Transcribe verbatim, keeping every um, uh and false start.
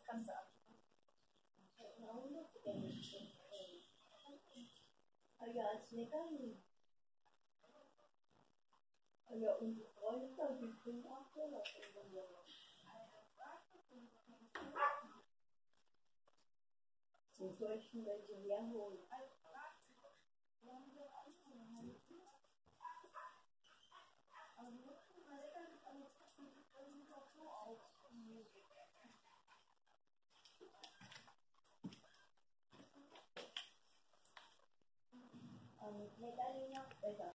kannst du anschauen. Ja, als Leckerli. Ja, und die Freunde, die kriegen auch Urlaub. Zum Deutschen, wenn sie mehr holen. Und Leckerli noch besser.